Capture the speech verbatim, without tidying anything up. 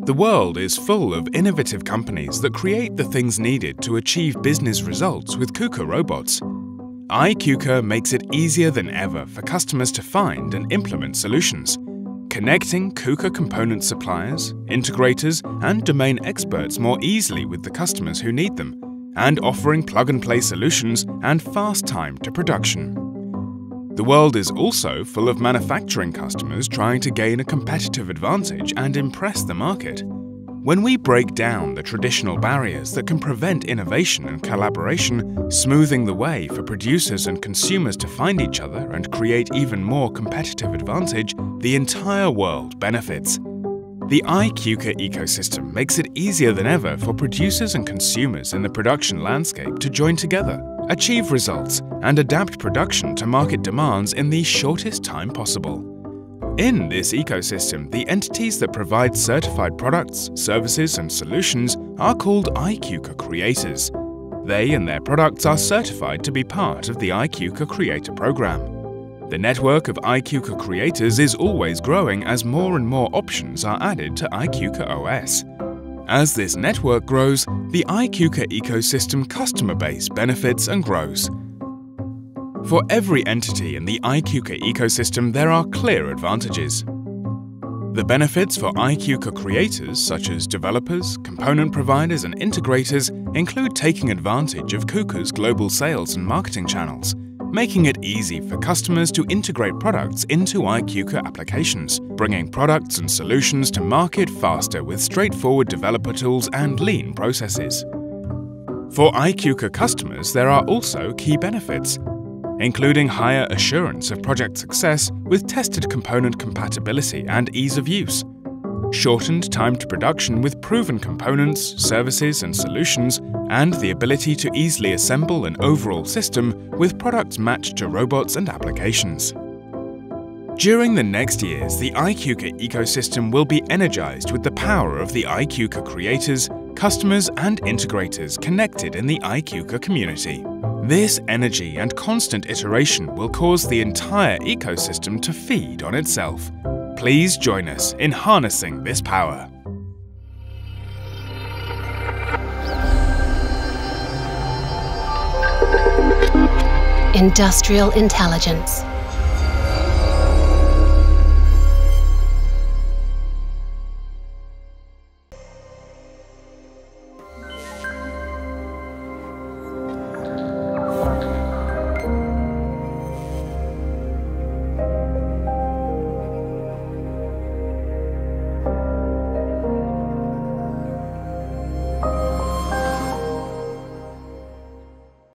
The world is full of innovative companies that create the things needed to achieve business results with KUKA robots. iKUKA makes it easier than ever for customers to find and implement solutions, connecting KUKA component suppliers, integrators and domain experts more easily with the customers who need them, and offering plug-and-play solutions and fast time to production. The world is also full of manufacturing customers trying to gain a competitive advantage and impress the market. When we break down the traditional barriers that can prevent innovation and collaboration, smoothing the way for producers and consumers to find each other and create even more competitive advantage, the entire world benefits. The iKUKA ecosystem makes it easier than ever for producers and consumers in the production landscape to join together, achieve results, and adapt production to market demands in the shortest time possible. In this ecosystem, the entities that provide certified products, services, and solutions are called iKUKA creators. They and their products are certified to be part of the iKUKA Creator Program. The network of iKUKA creators is always growing as more and more options are added to iKUKA O S. As this network grows, the iKUKA ecosystem customer base benefits and grows. For every entity in the iKUKA ecosystem, there are clear advantages. The benefits for iKUKA creators, such as developers, component providers and integrators, include taking advantage of KUKA's global sales and marketing channels, making it easy for customers to integrate products into iKUKA applications, bringing products and solutions to market faster with straightforward developer tools and lean processes. For iKUKA customers, there are also key benefits, including higher assurance of project success with tested component compatibility and ease of use, shortened time to production with proven components, services and solutions, and the ability to easily assemble an overall system with products matched to robots and applications. During the next years, the iKUKA ecosystem will be energized with the power of the iKUKA creators, customers and integrators connected in the iKUKA community. This energy and constant iteration will cause the entire ecosystem to feed on itself. Please join us in harnessing this power. Industrial intelligence.